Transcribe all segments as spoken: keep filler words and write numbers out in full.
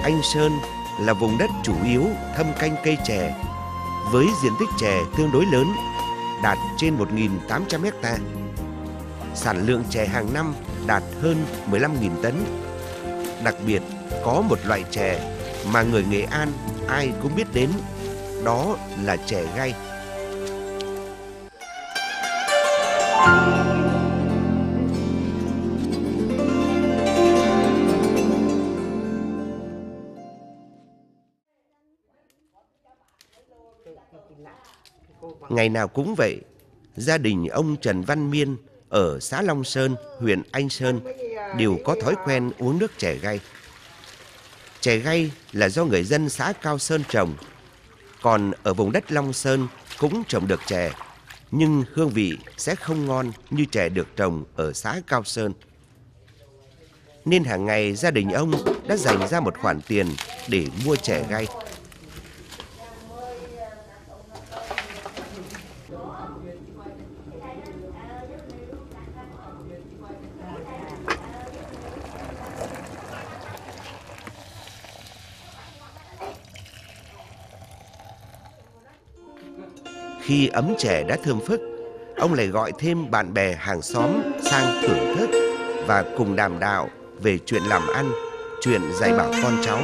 Anh Sơn là vùng đất chủ yếu thâm canh cây chè với diện tích chè tương đối lớn, đạt trên một nghìn tám trăm héc-ta. Sản lượng chè hàng năm đạt hơn mười lăm nghìn tấn. Đặc biệt có một loại chè mà người Nghệ An ai cũng biết đến, đó là chè gay. Ngày nào cũng vậy, gia đình ông Trần Văn Miên ở xã Long Sơn, huyện Anh Sơn đều có thói quen uống nước chè gay. Chè gay là do người dân xã Cao Sơn trồng, còn ở vùng đất Long Sơn cũng trồng được chè, nhưng hương vị sẽ không ngon như chè được trồng ở xã Cao Sơn. Nên hàng ngày gia đình ông đã dành ra một khoản tiền để mua chè gay. Khi ấm chè đã thơm phức, ông lại gọi thêm bạn bè hàng xóm sang thưởng thức và cùng đàm đạo về chuyện làm ăn, chuyện dạy bảo con cháu.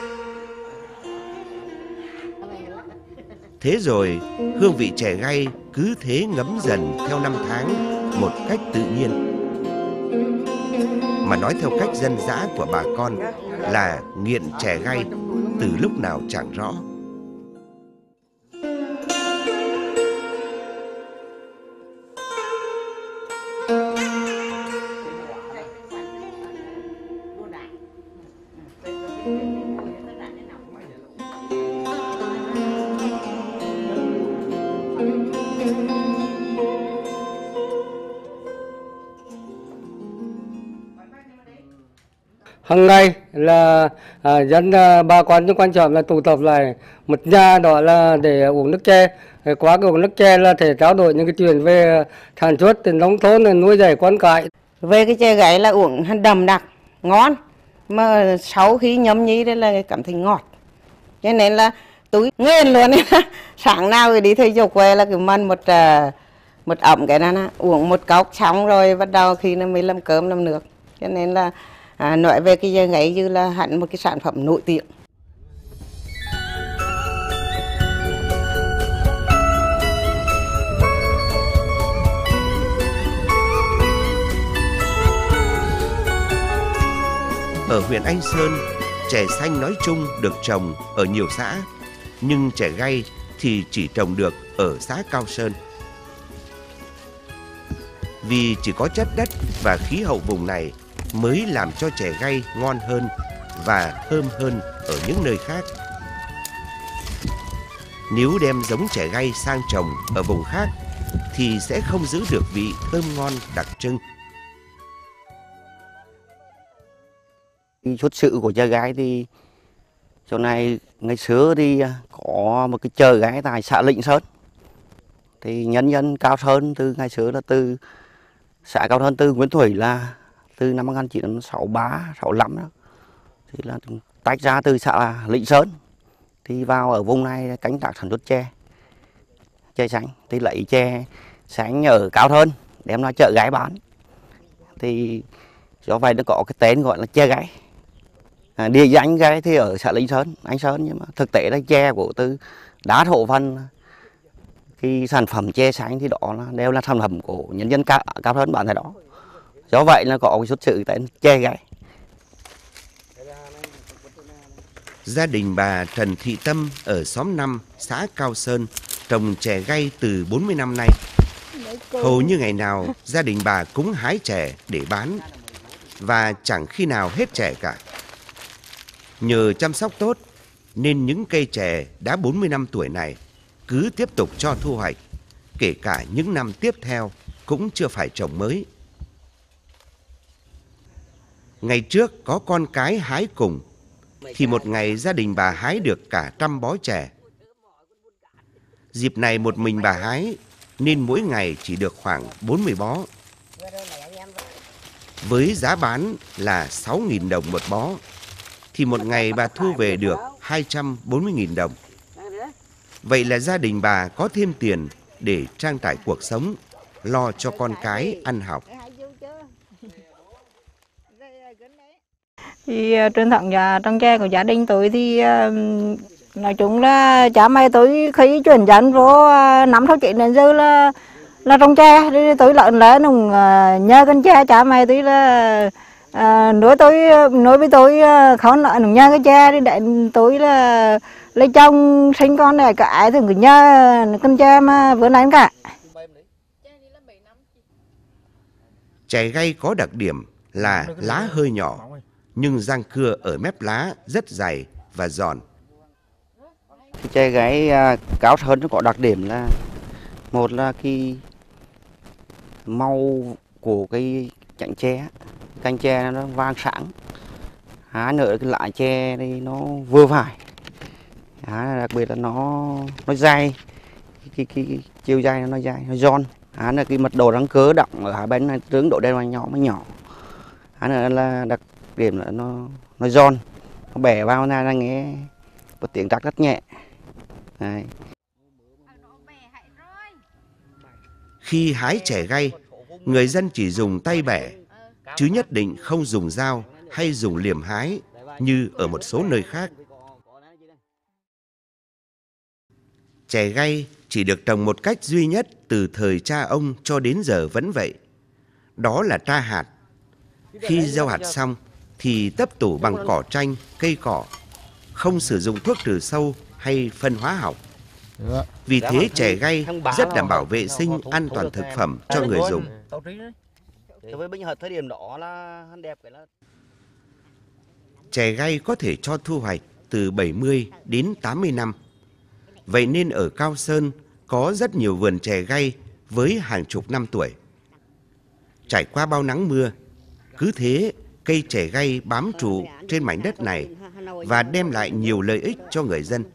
Thế rồi, hương vị chè gay cứ thế ngấm dần theo năm tháng một cách tự nhiên. Mà nói theo cách dân dã của bà con là nghiện chè gay từ lúc nào chẳng rõ. Hằng ngày là à, dân à, bà con chung quanh chợ là tụ tập lại một nhà, đó là để uống nước chè. Qua cái uống nước chè là thể trao đổi những cái chuyện về sản xuất từ nông thôn, nuôi dạy con cái. Về cái chè gái là uống đậm đặc, ngon, mà sau khi nhấm nhí đấy là cảm thấy ngọt, cho nên là túi nguyên luôn. Sáng nào đi thể dục về là cứ mần một một ẩm cái này, uống một cốc xong rồi bắt đầu khi nó mới làm cơm làm nước, cho nên là À, nói về cái chè gái như là hẳn một cái sản phẩm nổi tiếng. Ở huyện Anh Sơn, chè xanh nói chung được trồng ở nhiều xã, nhưng chè gay thì chỉ trồng được ở xã Cao Sơn. Vì chỉ có chất đất và khí hậu vùng này mới làm cho chè gay ngon hơn và thơm hơn ở những nơi khác. Nếu đem giống chè gay sang trồng ở vùng khác thì sẽ không giữ được vị thơm ngon đặc trưng. Xuất sự của chè gái thì chỗ này ngày xưa thì có một cái chợ gái tại xã Lĩnh Sơn. Thì nhân dân Cao Sơn từ ngày xưa là từ xã Cao Sơn, từ Nguyễn Thủy là từ năm một nghìn chín trăm sáu mươi ba, sáu mươi lăm đó, thì là tách ra từ xã Lĩnh Sơn thì vào ở vùng này canh tác sản xuất chè, chè xanh, thì lấy chè xanh ở Cao Sơn đem ra chợ gái bán, thì do vậy nó có cái tên gọi là chè gái. À, địa danh gái thì ở xã Lĩnh Sơn, Anh Sơn, nhưng mà thực tế là chè của từ đá thổ phần. Khi sản phẩm chè xanh thì đó là đều là sản phẩm của nhân dân Cao, Cao Sơn bán tại đó. Do vậy là có cái xuất xứ tên chè gái. Gia đình bà Trần Thị Tâm ở xóm năm, xã Cao Sơn trồng chè gay từ bốn mươi năm nay. Hầu như ngày nào gia đình bà cũng hái chè để bán, và chẳng khi nào hết chè cả. Nhờ chăm sóc tốt nên những cây chè đã bốn mươi năm tuổi này cứ tiếp tục cho thu hoạch, kể cả những năm tiếp theo cũng chưa phải trồng mới. Ngày trước có con cái hái cùng, thì một ngày gia đình bà hái được cả trăm bó chè. Dịp này một mình bà hái nên mỗi ngày chỉ được khoảng bốn mươi bó. Với giá bán là sáu nghìn đồng một bó. thì một ngày bà thu về được hai trăm bốn mươi nghìn đồng. Vậy là gia đình bà có thêm tiền để trang trải cuộc sống, lo cho con cái ăn học. Thì truyền thống nhà trồng chè của gia đình tôi thì nói chung là cha mẹ tôi khi chuyển dân vô năm sáu chín đến giờ là là trồng chè, tôi lớn lên nung nhờ con chè, cha mẹ tôi là à, nuôi tôi nuôi với tôi không lợi nung nhờ cái chè đi để tôi là lấy chồng sinh con này cả thì cứ nhờ con chè mà vừa nãy cả. Chè gay có đặc điểm là lá hơi nhỏ, nhưng răng cưa ở mép lá rất dày và giòn. Cái chè gái cao hơn nó có đặc điểm là một là cái màu của cái chảnh chè, cành chè nó vàng sáng. Hai nữa cái lá chè thì nó vừa phải. Hai đặc biệt là nó nó dày, cái, cái, cái chiều dài nó dài, nó giòn. Hai là cái mật độ răng cưa đọng ở hai bên này tướng độ đen và nhỏ mới nhỏ. Hai nữa là đặc điểm là nó nó giòn, nó bẻ vào ra, ra nghe một tiếng rắc rất nhẹ. Đấy. Khi hái chè gay, người dân chỉ dùng tay bẻ, chứ nhất định không dùng dao hay dùng liềm hái như ở một số nơi khác. Chè gay chỉ được trồng một cách duy nhất từ thời cha ông cho đến giờ vẫn vậy. Đó là tra hạt. Khi gieo hạt xong thì tấp tủ bằng cỏ tranh, cây cỏ, không sử dụng thuốc trừ sâu hay phân hóa học. Vì thế chè gay rất đảm bảo vệ sinh, an toàn thực phẩm cho người dùng. Chè gay có thể cho thu hoạch từ bảy mươi đến tám mươi năm. Vậy nên ở Cao Sơn có rất nhiều vườn chè gay với hàng chục năm tuổi. Trải qua bao nắng mưa, cứ thế cây chè gay bám trụ trên mảnh đất này và đem lại nhiều lợi ích cho người dân.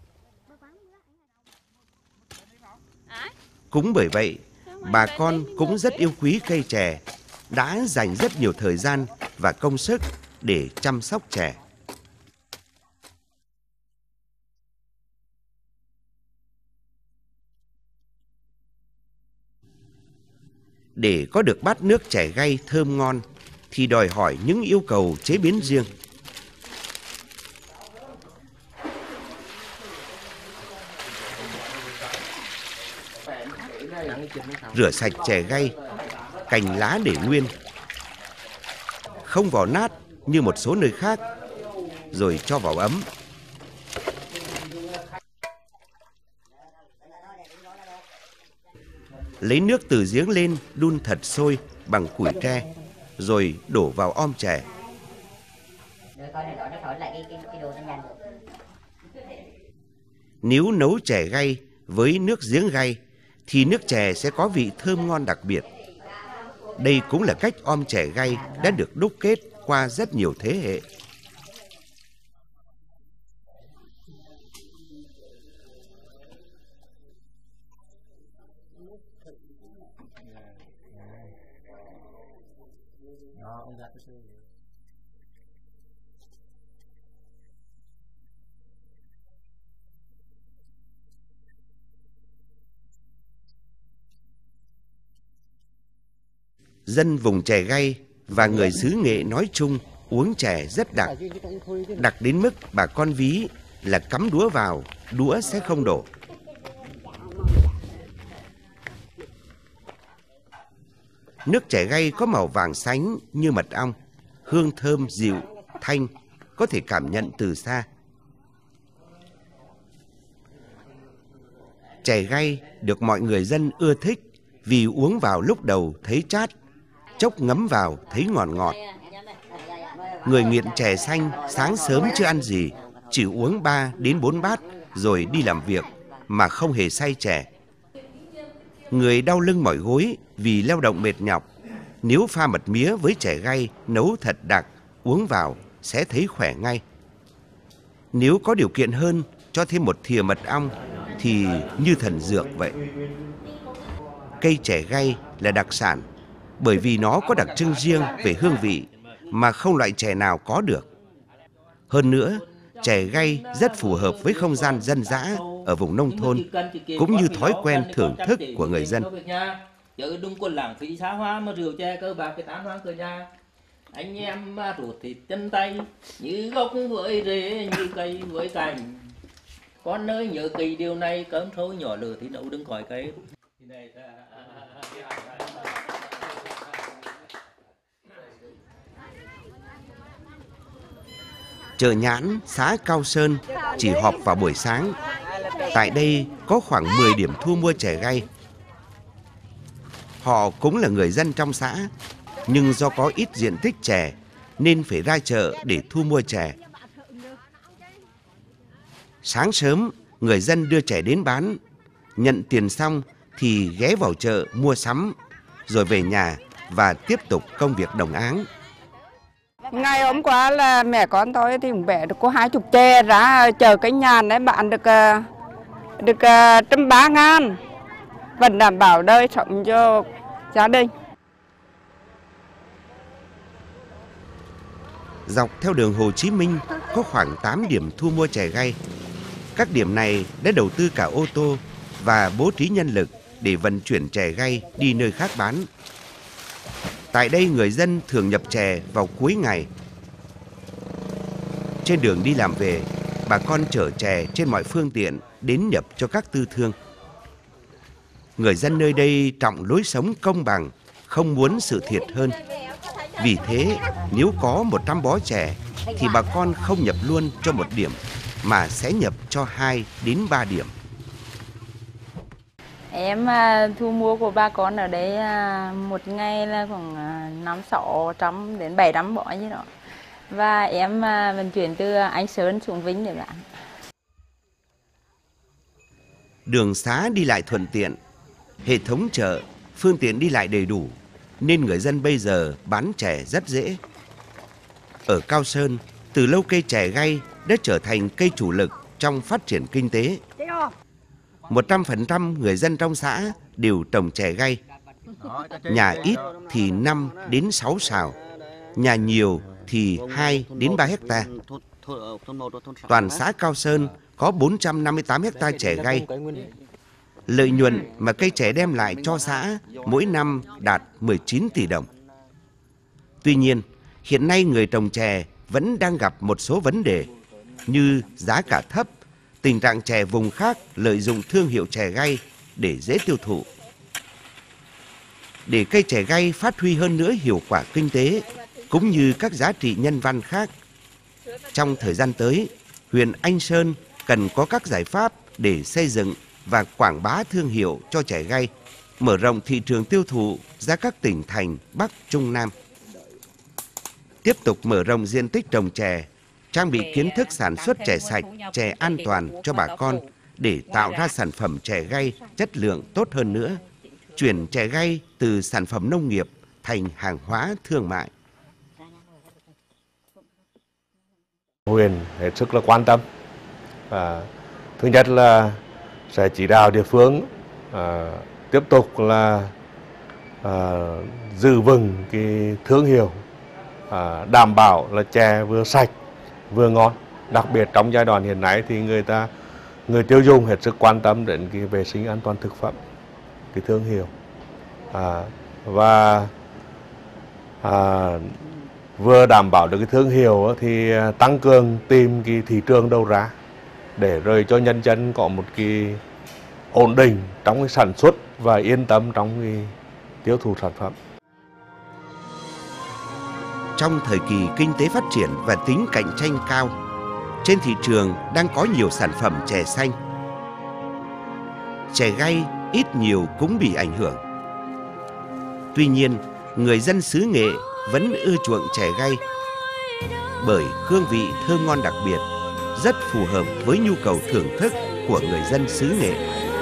Cũng bởi vậy, bà con cũng rất yêu quý cây chè, đã dành rất nhiều thời gian và công sức để chăm sóc chè. Để có được bát nước chè gay thơm ngon thì đòi hỏi những yêu cầu chế biến riêng. Rửa sạch chè gay, cành lá để nguyên, không vỏ nát như một số nơi khác, rồi cho vào ấm. Lấy nước từ giếng lên đun thật sôi bằng củi tre, rồi đổ vào om chè. Nếu nấu chè gay với nước giếng gay thì nước chè sẽ có vị thơm ngon đặc biệt. Đây cũng là cách om chè gay đã được đúc kết qua rất nhiều thế hệ. Dân vùng chè gay và người xứ Nghệ nói chung uống chè rất đặc. Đặc đến mức bà con ví là cắm đũa vào, đũa sẽ không đổ. Nước chè gay có màu vàng sánh như mật ong, hương thơm dịu, thanh, có thể cảm nhận từ xa. Chè gay được mọi người dân ưa thích vì uống vào lúc đầu thấy chát, chốc ngấm vào thấy ngọt ngọt. Người nghiện chè xanh sáng sớm chưa ăn gì, chỉ uống ba đến bốn bát rồi đi làm việc mà không hề say chè. Người đau lưng mỏi gối vì lao động mệt nhọc, nếu pha mật mía với chè gay nấu thật đặc, uống vào sẽ thấy khỏe ngay. Nếu có điều kiện hơn, cho thêm một thìa mật ong thì như thần dược vậy. Cây chè gay là đặc sản bởi vì nó có đặc trưng riêng về hương vị mà không loại chè nào có được. Hơn nữa, chè gay rất phù hợp với không gian dân dã ở vùng nông thôn, cũng như thói quen thưởng thức của người dân. Chứ đừng có lãng phí xa hoa mà rượu chè cơ bạc cái tán hoang cửa nhà. Anh em mà ruột thịt chân tay, như gốc với rễ, như cây với cành. Con ơi nhớ kỳ điều này, cơm thôi nhỏ lửa thì nấu đừng khỏi cây. Chợ Nhãn, xã Cao Sơn chỉ họp vào buổi sáng. Tại đây có khoảng mười điểm thu mua chè gay. Họ cũng là người dân trong xã, nhưng do có ít diện tích chè nên phải ra chợ để thu mua chè. Sáng sớm, người dân đưa chè đến bán, nhận tiền xong thì ghé vào chợ mua sắm, rồi về nhà và tiếp tục công việc đồng áng. Ngày hôm qua là mẹ con tôi thì cũng bẻ được có hai chục chè ra chờ cái nhàn đấy, bạn được được trăm ba ngàn, vẫn đảm bảo đời sống cho gia đình. Dọc theo đường Hồ Chí Minh có khoảng tám điểm thu mua chè gay. Các điểm này đã đầu tư cả ô tô và bố trí nhân lực để vận chuyển chè gay đi nơi khác bán. Tại đây người dân thường nhập chè vào cuối ngày. Trên đường đi làm về, bà con chở chè trên mọi phương tiện đến nhập cho các tư thương. Người dân nơi đây trọng lối sống công bằng, không muốn sự thiệt hơn. Vì thế, nếu có một trăm bó chè thì bà con không nhập luôn cho một điểm, mà sẽ nhập cho hai đến ba điểm. Em thu mua của bà con ở đây một ngày là khoảng năm sáu trăm đến bảy trăm bó như đó. Và em vận chuyển từ Anh Sơn xuống Vĩnh để bán. Đường xá đi lại thuận tiện, hệ thống chợ, phương tiện đi lại đầy đủ, nên người dân bây giờ bán chè rất dễ. Ở Cao Sơn, từ lâu cây chè gay đã trở thành cây chủ lực trong phát triển kinh tế. một trăm phần trăm người dân trong xã đều trồng chè gay. Nhà ít thì năm đến sáu sào, nhà nhiều thì hai đến ba hecta. Toàn xã Cao Sơn có bốn trăm năm mươi tám hecta chè gay. Lợi nhuận mà cây chè đem lại cho xã mỗi năm đạt mười chín tỷ đồng. Tuy nhiên, hiện nay người trồng chè vẫn đang gặp một số vấn đề như giá cả thấp, tình trạng chè vùng khác lợi dụng thương hiệu chè gay để dễ tiêu thụ. Để cây chè gay phát huy hơn nữa hiệu quả kinh tế cũng như các giá trị nhân văn khác, trong thời gian tới, huyện Anh Sơn cần có các giải pháp để xây dựng và quảng bá thương hiệu cho chè gay, mở rộng thị trường tiêu thụ ra các tỉnh thành Bắc, Trung, Nam. Tiếp tục mở rộng diện tích trồng chè, trang bị kiến thức sản xuất chè sạch, chè an toàn cho bà con để tạo ra sản phẩm chè gay chất lượng tốt hơn nữa, chuyển chè gay từ sản phẩm nông nghiệp thành hàng hóa thương mại. Huyện hết sức là quan tâm. À, thứ nhất là sẽ chỉ đạo địa phương à, tiếp tục là à, giữ vững cái thương hiệu, à, đảm bảo là chè vừa sạch vừa ngon. Đặc biệt trong giai đoạn hiện nay thì người ta người tiêu dùng hết sức quan tâm đến cái vệ sinh an toàn thực phẩm, cái thương hiệu, à, và à, vừa đảm bảo được cái thương hiệu thì tăng cường tìm cái thị trường đầu ra để rồi cho nhân dân có một cái ổn định trong cái sản xuất và yên tâm trong cái tiêu thụ sản phẩm. Trong thời kỳ kinh tế phát triển và tính cạnh tranh cao, trên thị trường đang có nhiều sản phẩm chè xanh. Chè gay ít nhiều cũng bị ảnh hưởng. Tuy nhiên, người dân xứ Nghệ vẫn ưa chuộng chè gay bởi hương vị thơm ngon đặc biệt, rất phù hợp với nhu cầu thưởng thức của người dân xứ Nghệ.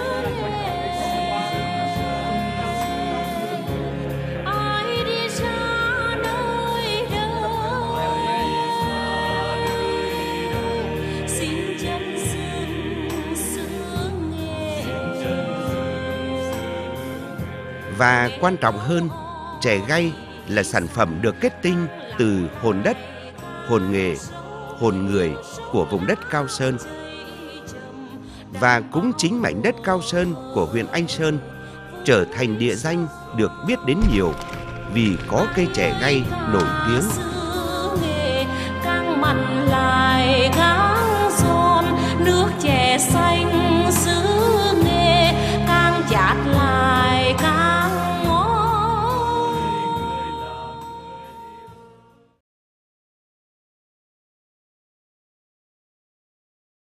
Và quan trọng hơn, chè gay là sản phẩm được kết tinh từ hồn đất, hồn nghề, hồn người của vùng đất Cao Sơn. Và cũng chính mảnh đất Cao Sơn của huyện Anh Sơn trở thành địa danh được biết đến nhiều vì có cây chè gay nổi tiếng.